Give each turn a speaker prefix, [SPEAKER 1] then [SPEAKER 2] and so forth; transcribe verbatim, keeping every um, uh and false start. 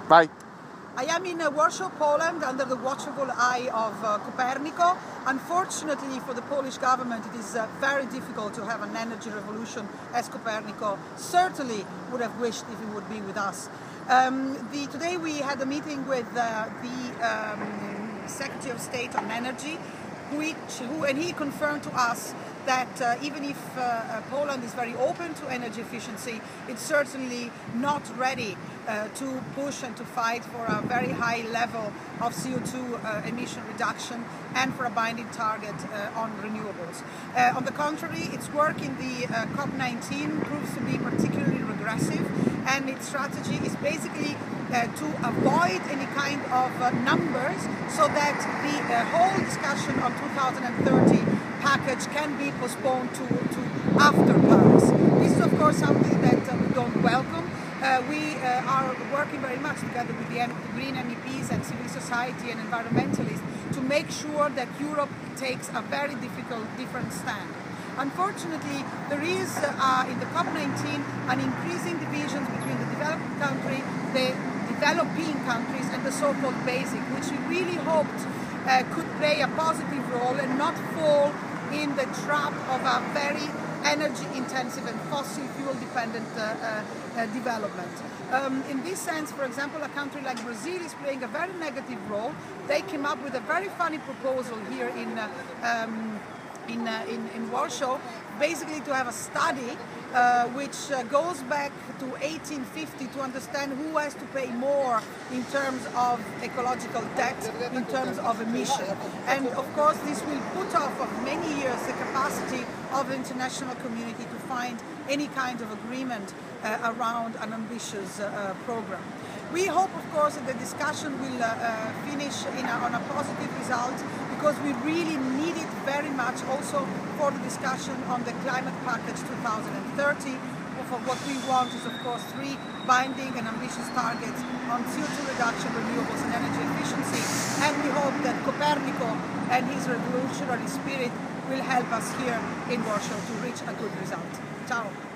[SPEAKER 1] Bye.
[SPEAKER 2] I am in uh, Warsaw, Poland, under the watchful eye of uh, Copernico. Unfortunately for the Polish government, it is uh, very difficult to have an energy revolution as Copernico certainly would have wished if he would be with us. Um, the, today we had a meeting with uh, the um, Secretary of State on Energy, which, who, and he confirmed to us that uh, even if uh, uh, Poland is very open to energy efficiency, it's certainly not ready uh, to push and to fight for a very high level of C O two uh, emission reduction and for a binding target uh, on renewables. Uh, on the contrary, its work in the uh, COP nineteen proves to be particularly regressive, and its strategy is basically uh, to avoid any kind of uh, numbers so that the uh, whole discussion on two thousand thirty package can be postponed to, to after Paris. This is of course something that uh, we don't welcome. Uh, we uh, are working very much together with the, M the Green M E Ps and civil society and environmentalists to make sure that Europe takes a very difficult, different stand. Unfortunately, there is uh, in the COP nineteen an increasing division between the developed country, the developing countries and the so-called basic, which we really hoped uh, could play a positive role and not fall in the trap of a very energy intensive and fossil fuel dependent uh, uh, uh, development. Um, in this sense, for example, a country like Brazil is playing a very negative role. They came up with a very funny proposal here in uh, um, In, uh, in, in Warsaw, basically to have a study uh, which uh, goes back to eighteen fifty to understand who has to pay more in terms of ecological debt, in terms of emission. And of course this will put off of many years the capacity of the international community to find any kind of agreement uh, around an ambitious uh, program. We hope, of course, that the discussion will uh, uh, finish in a, on a positive result, because we really need it very much also for the discussion on the climate package two thousand thirty. For what we want is, of course, three binding and ambitious targets on C O two reduction, renewables and energy efficiency. And we hope that Copernico and his revolutionary spirit will help us here in Warsaw to reach a good result. Ciao.